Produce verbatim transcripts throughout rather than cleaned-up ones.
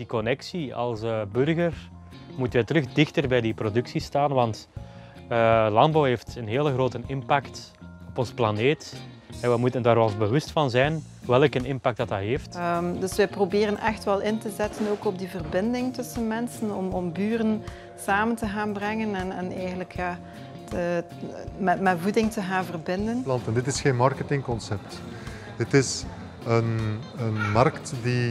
connectie. Als uh, burger moeten we terug dichter bij die productie staan, want uh, landbouw heeft een hele grote impact op ons planeet. En we moeten daar wel bewust van zijn welke impact dat, dat heeft. Um, dus wij proberen echt wel in te zetten ook op die verbinding tussen mensen, om, om buren samen te gaan brengen en, en eigenlijk ja, te, met, met voeding te gaan verbinden. Planten. Dit is geen marketingconcept. Dit is een, een markt die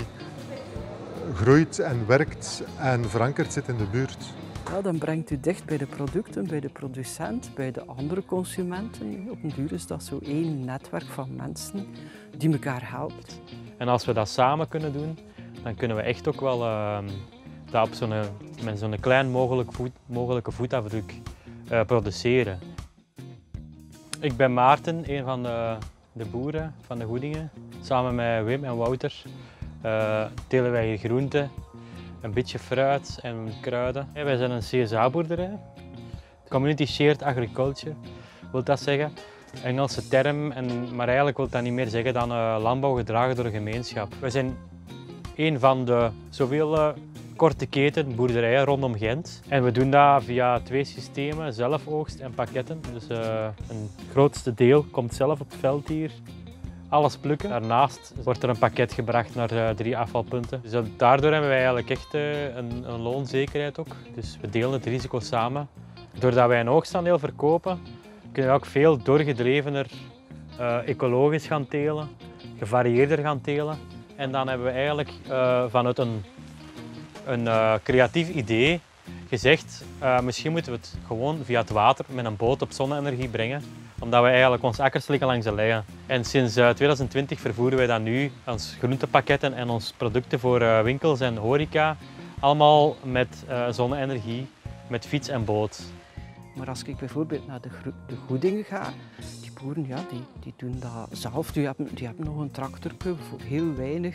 groeit en werkt en verankerd zit in de buurt. Ja, dan brengt u dicht bij de producten, bij de producent, bij de andere consumenten. Op een duur is dat zo één netwerk van mensen die elkaar helpt. En als we dat samen kunnen doen, dan kunnen we echt ook wel uh, dat op zo'n, met zo'n klein mogelijk voet, mogelijke voetafdruk uh, produceren. Ik ben Maarten, een van de, de boeren van de Goedingen. Samen met Wim en Wouter uh, telen wij hier groenten, een beetje fruit en kruiden. Wij zijn een C S A-boerderij, Community Shared Agriculture wil dat zeggen. Engelse term, en, maar eigenlijk wil dat niet meer zeggen dan uh, landbouw gedragen door een gemeenschap. We zijn een van de zoveel uh, korte keten boerderijen rondom Gent. En we doen dat via twee systemen, zelfoogst en pakketten. Dus uh, een grootste deel komt zelf op het veld hier. Alles plukken. Daarnaast wordt er een pakket gebracht naar uh, drie afvalpunten. Dus daardoor hebben wij eigenlijk echt uh, een, een loonzekerheid ook. Dus we delen het risico samen. Doordat wij een oogstaandeel verkopen, kunnen we ook veel doorgedrevener uh, ecologisch gaan telen, gevarieerder gaan telen. En dan hebben we eigenlijk uh, vanuit een, een uh, creatief idee gezegd, uh, misschien moeten we het gewoon via het water met een boot op zonne-energie brengen, omdat we eigenlijk onze akkers liggen langs de leien. En sinds uh, twintig twintig vervoeren wij dat nu, ons groentepakketten en onze producten voor uh, winkels en horeca, allemaal met uh, zonne-energie, met fiets en boot. Maar als ik bijvoorbeeld naar de, de Goedingen ga, die boeren ja, die, die doen dat zelf. Die hebben, die hebben nog een tractorke voor heel weinig.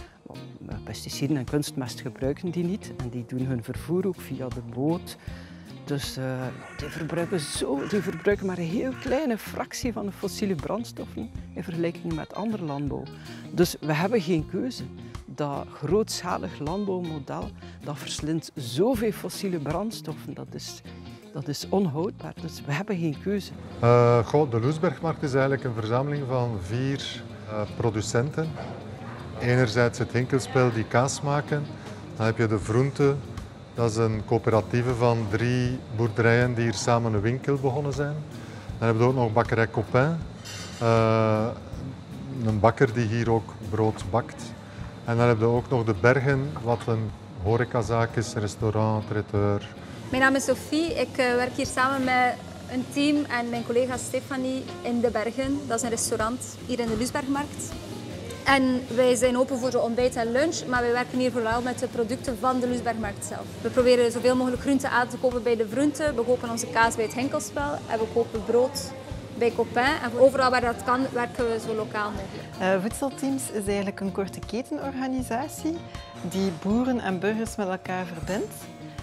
Pesticiden en kunstmest gebruiken die niet. En die doen hun vervoer ook via de boot. Dus uh, die, verbruiken zo, die verbruiken maar een heel kleine fractie van de fossiele brandstoffen in vergelijking met andere landbouw. Dus we hebben geen keuze. Dat grootschalig landbouwmodel dat verslindt zoveel fossiele brandstoffen. Dat is, Dat is onhoudbaar, dus we hebben geen keuze. Uh, goh, de Loesbergmarkt is eigenlijk een verzameling van vier uh, producenten. Enerzijds het Hinkelspel die kaas maken. Dan heb je de Vroente, dat is een coöperatieve van drie boerderijen die hier samen een winkel begonnen zijn. Dan hebben we ook nog bakkerij Copain, uh, een bakker die hier ook brood bakt. En dan hebben we ook nog de Bergen, wat een horecazaak is, restaurant, traiteur. Mijn naam is Sophie, ik werk hier samen met een team en mijn collega Stefanie in de Bergen. Dat is een restaurant hier in de Loesbergmarkt. En wij zijn open voor de ontbijt en lunch, maar wij werken hier vooral met de producten van de Loesbergmarkt zelf. We proberen zoveel mogelijk groenten aan te kopen bij de Vroente, we kopen onze kaas bij het Hinkelspel en we kopen brood bij Copain. En overal waar dat kan, werken we zo lokaal mogelijk. Uh, Voedselteams is eigenlijk een korte ketenorganisatie die boeren en burgers met elkaar verbindt.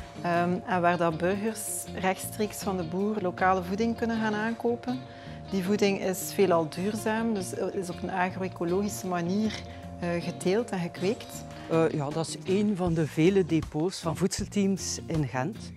Um, en waar dat burgers rechtstreeks van de boer lokale voeding kunnen gaan aankopen. Die voeding is veelal duurzaam, dus is op een agro-ecologische manier uh, geteeld en gekweekt. Uh, ja, dat is een van de vele depots van voedselteams in Gent.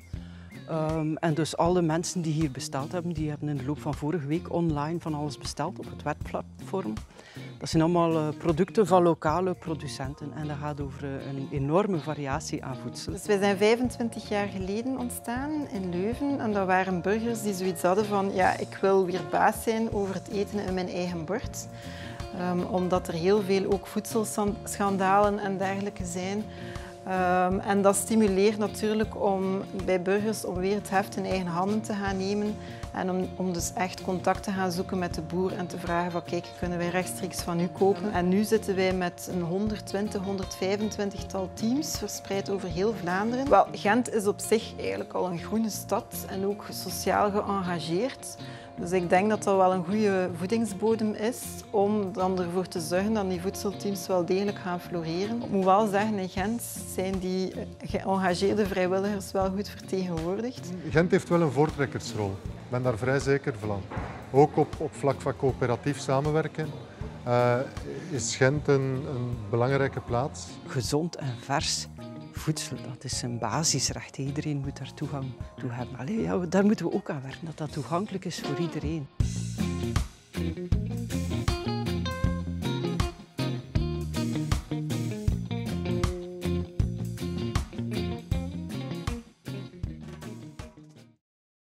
Um, en dus alle mensen die hier besteld hebben, die hebben in de loop van vorige week online van alles besteld op het webplatform. Dat zijn allemaal uh, producten van lokale producenten en dat gaat over uh, een enorme variatie aan voedsel. Dus wij zijn vijfentwintig jaar geleden ontstaan in Leuven en dat waren burgers die zoiets hadden van ja, ik wil weer baas zijn over het eten in mijn eigen bord. Um, omdat er heel veel ook voedselschandalen en dergelijke zijn. Um, en dat stimuleert natuurlijk om, bij burgers om weer het heft in eigen handen te gaan nemen en om, om dus echt contact te gaan zoeken met de boer en te vragen van kijk, kunnen wij rechtstreeks van u kopen? En nu zitten wij met een honderdtwintig, honderdvijfentwintig tal teams verspreid over heel Vlaanderen. Wel, Gent is op zich eigenlijk al een groene stad en ook sociaal geëngageerd. Dus ik denk dat dat wel een goede voedingsbodem is om dan ervoor te zorgen dat die voedselteams wel degelijk gaan floreren. Ik moet wel zeggen, in Gent zijn die geëngageerde vrijwilligers wel goed vertegenwoordigd. Gent heeft wel een voortrekkersrol. Ik ben daar vrij zeker van. Ook op, op vlak van coöperatief samenwerken uh, is Gent een, een belangrijke plaats. Gezond en vers voedsel, dat is een basisrecht. Iedereen moet daar toegang toe hebben. Allee, ja, daar moeten we ook aan werken, dat dat toegankelijk is voor iedereen.